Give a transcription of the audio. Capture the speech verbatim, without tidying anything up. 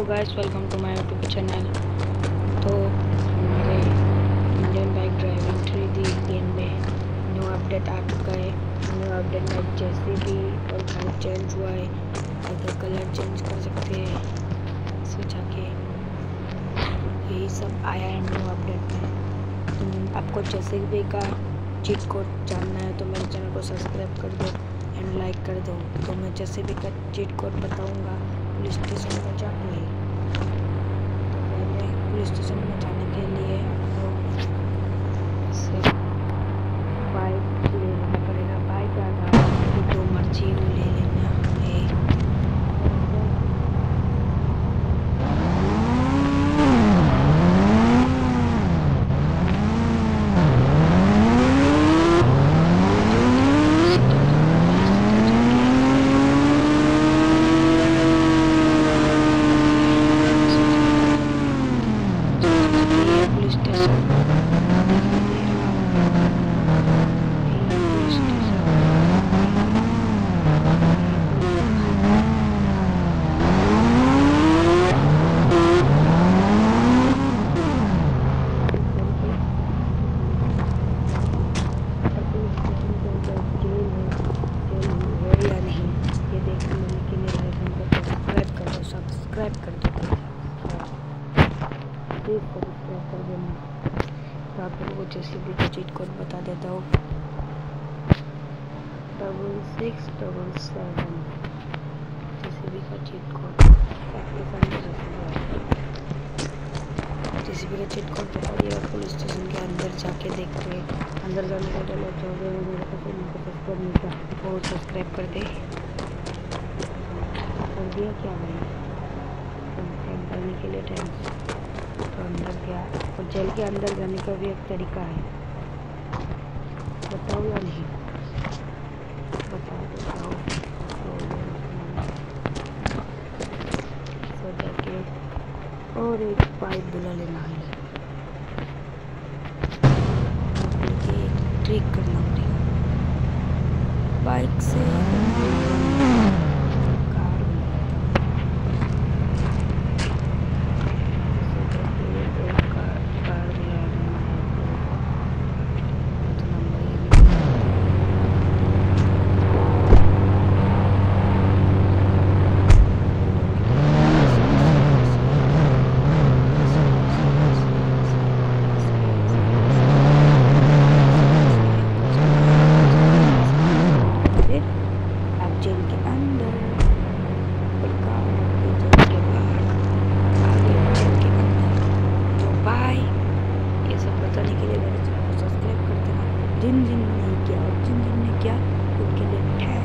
Hello guys, welcome to my YouTube channel. तो हमारे Indian bike driving three D game में new update आ चुका है। न्यू अपडेट में जैसे भी और बाइक चेंज हुआ है, अगर कलर चेंज कर सकते हैं इसमें जाके, यही सब आया है न्यू अपडेट में। तुम आपको जैसे भी का चीट कोड जानना है तो मेरे चैनल को सब्सक्राइब कर दो एंड लाइक कर दो। तो मैं जैसे भी का चीट कोड बताऊंगा पुलिस स्टेशन में जाके। तो पहले पुलिस स्टेशन में जाने के लिए आपको से बाइक ले लेना पड़ेगा। बाइक आधा जो मर्जी वो ले लेना है। पुलिस स्टेशन दिखाई दे रहा होगा, यही पुलिस स्टेशन या नहीं ये देखने के लिए सब्सक्राइब कर दो सब्सक्राइब कर दो प्लीज़ सब्सक्राइब कर देना। तो आप लोगों को जैसे भी का चीट कोड बता देता हूँ, डबल सिक्स डबल सेवन जैसे भी का चीट कोड आपके सामने जैसे भी का चीट कोड बता दिया। पुलिस स्टेशन के अंदर जाके देखते हैं। अंदर जाने का डर चाहोगे मेरे को सब्सक्राइब नहीं था वो सब्सक्राइब कर दे कर दिया क्या भाई करने के लिए टाइम। तो अंदर गया और जेल के अंदर जाने का भी एक तरीका है, बताओ या नहीं बता बताओ। तो जाके और एक पाइप बुला लेना है, एक ट्रिक करना पड़ेगा बाइक से। जिन जिन ने किया और जिन जिन ने किया उनके लिए